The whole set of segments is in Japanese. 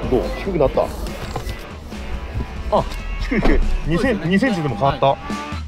どう低くなった？あ、低い低い。2センチでも変わった。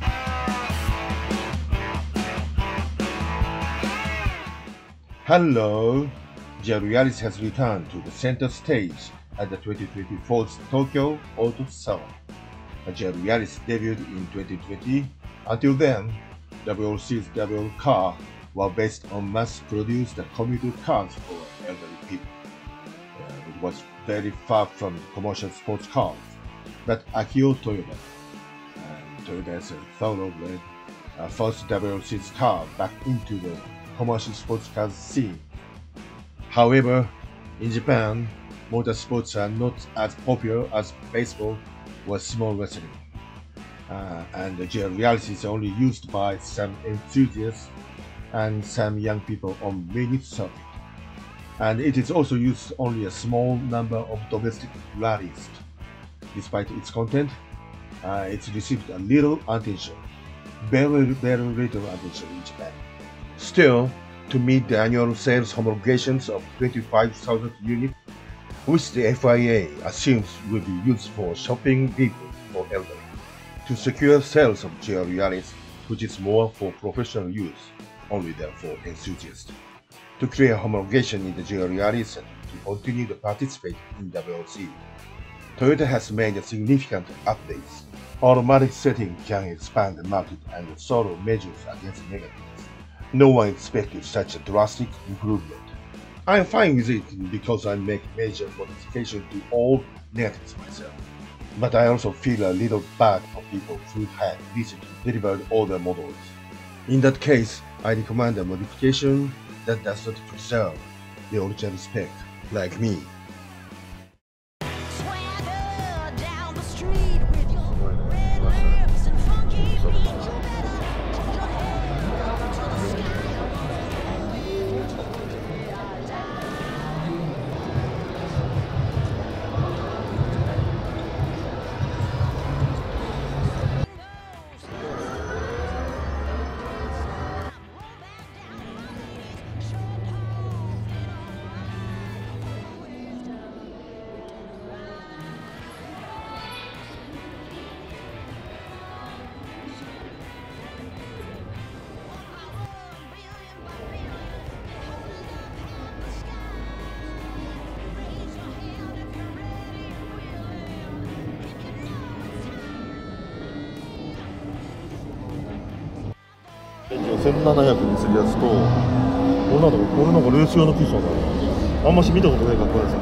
Hello! JR Realis has returned to the center stage at the 2024 Tokyo Auto Salon. JR Realis debuted in 2020. Until then, WRC's W car were based on mass-produced commuter cars for elderly people. It was very far from commercial sports cars, but Akio Toyoda, Toyoda's thoroughbred, forced WRC's car back into the commercial sports cars scene. However, in Japan, motorsports are not as popular as baseball or small wrestling, and JR Realis is only used by some enthusiasts and some young people on minute circuit. And it is also used only a small number of domestic rallies. Despite its content, it's received a little attention, very little attention in Japan. Still, to meet the annual sales homologations of 25,000 units, which the FIA assumes will be used for shopping vehicles for elderly, to secure sales of JR Realis, which is more for professional use, only there for enthusiasts. To clear homologation in the JR Realis and to continue to participate in WRC, Toyota has made significant updates. Automatic setting can expand the market and thorough measures against negatives. No one expected such a drastic improvement. I'm fine with it because I make major modifications to all negatives myself. But I also feel a little bad for people who had recently delivered all their models. In that case, I recommend a modification that does not preserve the original spec, like me. 1700にするやつと、俺なんかレース用のクッションだな。あんまし見たことないからこれさ。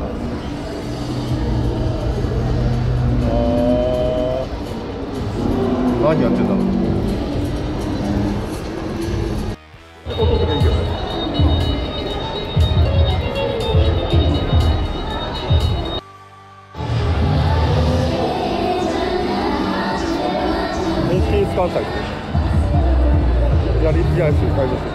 何やってんだろう。音とかいいけどね。平均スカンサイト。やりやすい会場です。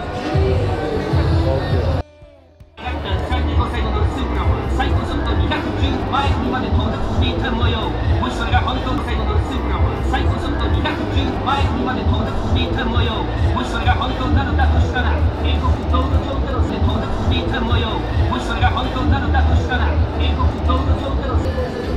最高速度210マイルにまで到達していた模様。もしそれが本当の最後のスープラは最高速度210マイルにまで到達していた模様。もしそれが本当なのだとしたら、英国道路上テロスで到達していた模様。もしそれが本当なのだとしたら、英国道路上テロス。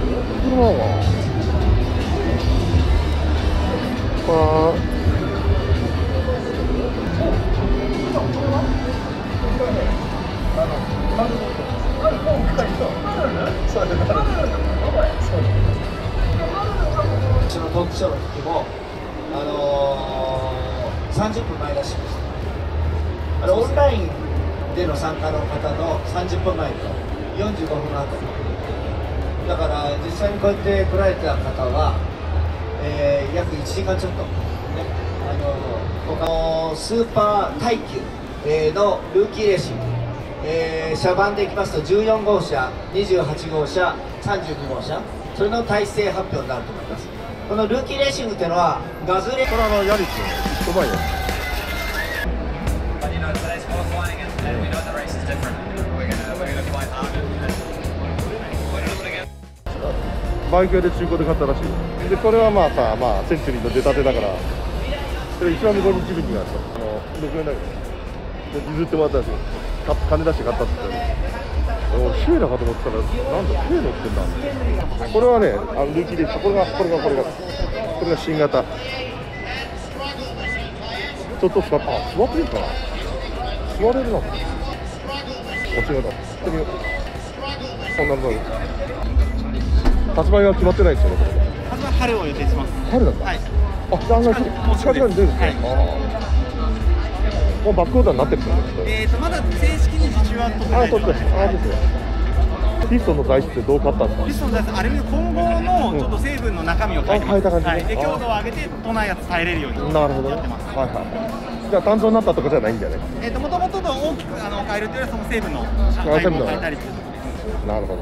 私のトークショーの時も、30分前らしいです。オンラインでの参加の方の30分前と45分後だから実際にこうやって来られた方は、約1時間ちょっと、ね、他のスーパー耐久、のルーキーレーシング、車番でいきますと14号車、28号車、32号車、それの体制発表になると思います。このルーキーレーシングっていうのはガズレ、 これヤリスのうまいよ。バイク屋で中古で買ったらしい。でこれはまあさ、センチュリーの出たてだから、それ一番向こうに自分にが6円だけど譲ってもらったんですよ。金出して買ったって言ったら。 シェーラかと思ってたら、なんだ、K乗ってんだ。これはね、ルーキーでした。これが新型。ちょっと座っていいかな。座れるな。お仕事。こんなの。発売は決まってないですよね。 発売春を予定します。 春なんだ。はい。あ、じゃあ近々に出るんですね。もうバックオーダーになってるんですか。 まだ正式に受注は取ってないです。 ですね。ピストンの材質ってどう買ったんですか。 ピストンの材質、アルミの混合のちょっと成分の中身を変えてます。で、強度を上げて都内やつ耐えれるようにやってます。 はいはい。じゃあ単調になったとかじゃないんだよね。 もともとの大きく変えるというよりはその成分の配合を変えたりということです。 なるほど。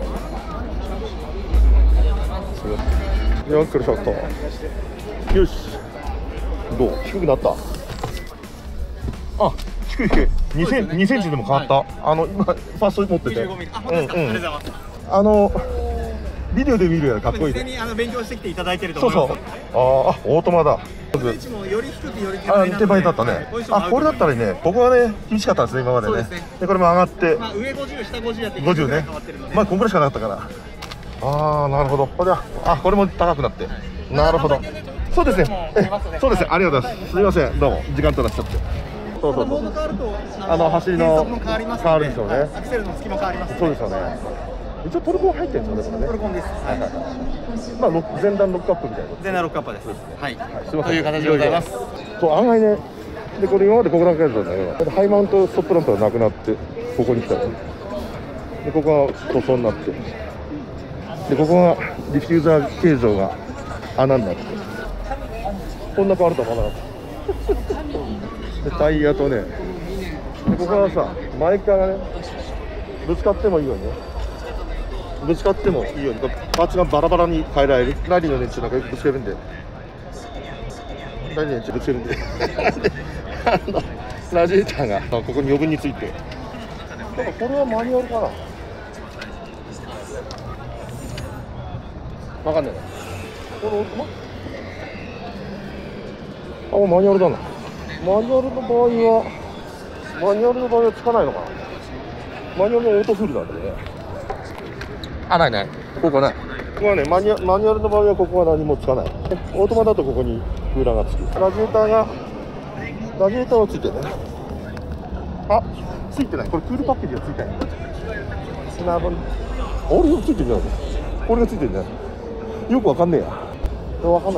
よっくりショット。よし。どう？低くなった。あ、低い。2センチでも変わった。今ファースト持ってて。 25ミリ。あ、本当ですか。ありがとうございます。 ビデオで見るよりかっこいい。 事前に勉強してきていただいてると思います。 そう。オートマだ。 位置もより低くより手前だったね。これだったらね、ここはね厳しかったですね今までね。でこれも上がって。 まあ上50下50やって 50ね。まあこんぐらいしかなかったから。なるほど。これも高くなって。なるほど。そうですね。そうですね。ありがとうございます。すみません。どうも時間取らせちゃって。そう。 モード変わると走りの変わります。 変わるでしょうね。 アクセルの隙も変わります。 そうですよね。一応トルコン入ってるんですよね。 トルコンです。 まあ前段ロックアップみたいな。 前段ロックアップです。はい。 すみません。 という形でございます。 そう案外ね。でこれ今までここなんかやってたんだけど、ハイマウントストップランプがなくなってここに来たの。でここが塗装になって、でここがディフューザー形状が穴になって、こんな変わるとは思わなかった。でタイヤとね、でここはさ前からねぶつかってもいいようにね。ぶつかってもいいようにパーツがバラバラに変えられる。ラリーのネッチなんかよくぶつけるんで、ラリーのネッチぶつけるんでラジエーターがここに余分について、ただこれはマニュアルかな、わかんないな。これオートマ？マニュアルだな。マニュアルの場合はつかないのかな。マニュアルのオートフルなんでね。ない。ここない。ここはね、マニュアルの場合はここは何もつかない。オートマだとここにクーラーがつく。ラジエーターはついてるね。ついてない。これクールパッケージがついてない。なるほど。俺よくついてるじゃない。これがついてるじゃない。よくわかんねえや。わかんない。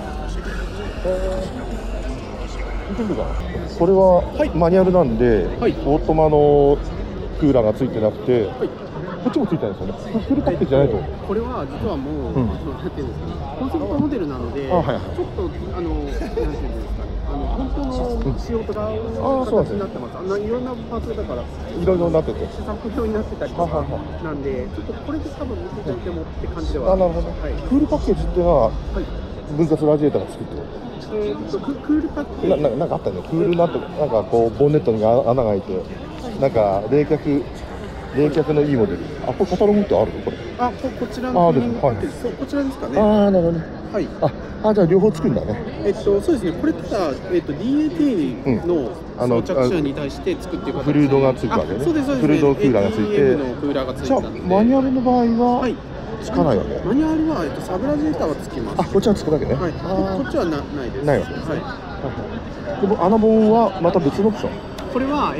見てみるかな。これはマニュアルなんで、オートマのクーラーがついてなくて、こっちもついてないんですよね。フルパッケージじゃないと。 これは実はもう、なんていうんですかね、コンセプトモデルなので、ちょっとなんていうんですかね、本当の仕様とか形になってます。いろんなパーツだから、いろいろなってて、 試作表になってたりとかなんで、ちょっとこれで多分見せちゃってもって感じでは。 なるほど。クールパッケージっていうのは分割ラジエーターが作ってる。 クールパッケージなんかあったね。クールなんとなんかこうボンネットに穴が開いて、なんか冷却のいいモデル。これカタログってあるのこれ？ こちらのですね。 こちらですかね。 なるほどね。 はい。 じゃあ両方作るんだね。 そうですね。これただDAT の装着者に対して作っていくフルードがつくわけね。 そうです。 フルードクーラーがついて。 のクーラーがついてじゃあマニュアルの場合はつかないわけ。 マニュアルはサブラジエーターはつきます。 こっちはつくだけね。 はい。こっちはないです。 ないわけ。はい。でも穴ボンはまた別のオプション。 これは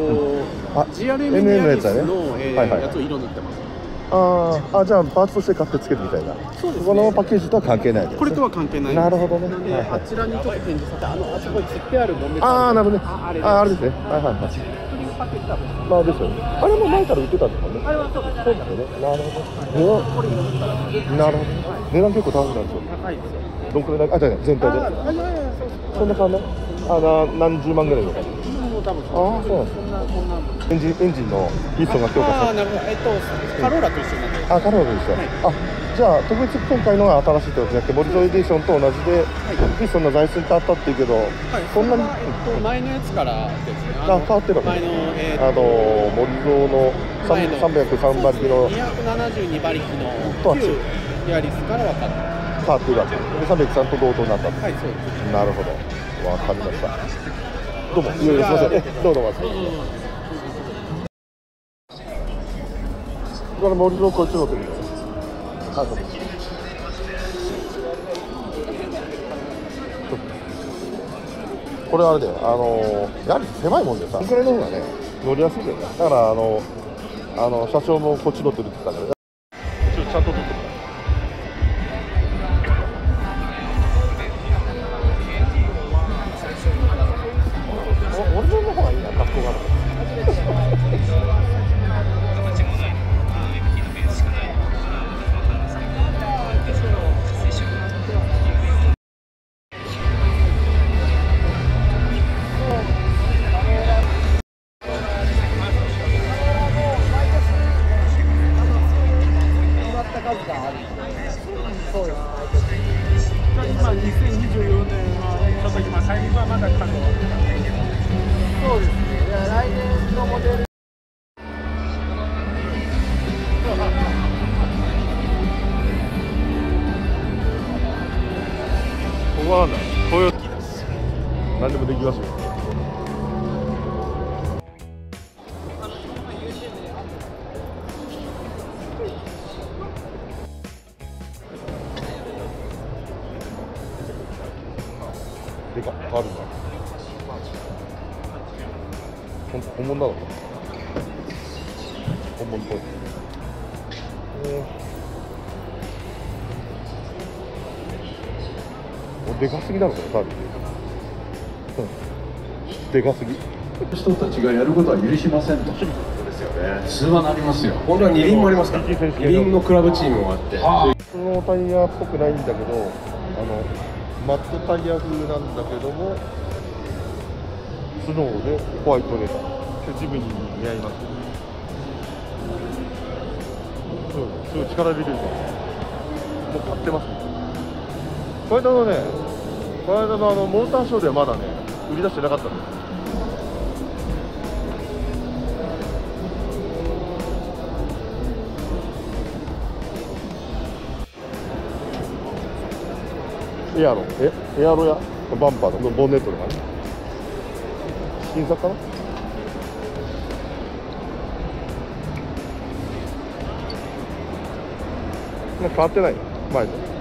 GRM のやつを色塗ってます。 じゃあパーツとして買ってつけるみたいな。 そうですね。 このパッケージとは関係ない。 これとは関係ない。 なるほどね。 なのであちらにちょっと展示させて、あそこに切ってあるボンネット。 なるほどね。あれですね。はい。まあですよね。あれも前から売ってたんですかね。 あれはそうです。 そうだよね。なるほど。なるほど。値段結構高くなるんですよ。 高いですよ。 どんくらいじゃあ全体で。そんな感じ。何十万ぐらいの感じ。 多分そうなんです。エンジンのピストンが強化されて。 なるほど。カローラと一緒になって。 カローラと一緒。じゃあ特別今回のが新しいってことじゃなくて、モリゾエディションと同じで、ピストンの材質に変わったっていうけど、そんなに前のやつからですね。 変わってるわけ。 前のモリゾの303馬力の 272馬力の旧ヤリスから分かった。 変わってるわけ。で303と同等になった。 はい、そうです。 なるほど。わかりました。どうも、すみません。どうも。 から森のこっち乗ってる。これあれで、やはり狭いもんでさ、このくらいの方がね、乗りやすいんだよね。だから、社長もこっち乗ってるって言ったから、ちゃんと撮ってる。俺の方がいいな、格好が。 今2024年はちょっと今タイミングはまだ可能。そうですね。来年のモデル。 ここはなんだ。こういう何でもできますよ。でか、変わるんだ。本物だろ。本物っぽい。でかすぎだろ、これ、多分。でかすぎ。 人たちがやることは許しませんと。そうですよね。通話なりますよ。今度は二輪もありますから。二輪のクラブチームもあって。 普通のタイヤっぽくないんだけど、マットタイヤ風なんだけども、スノーでホワイトレーダー。自分に似合います。すごい力入れる。もう買ってますね。この間のモーターショーではまだね、売り出してなかったんです。エアロやバンパーのボンネットとかね、新作かな。変わってないよ、前と。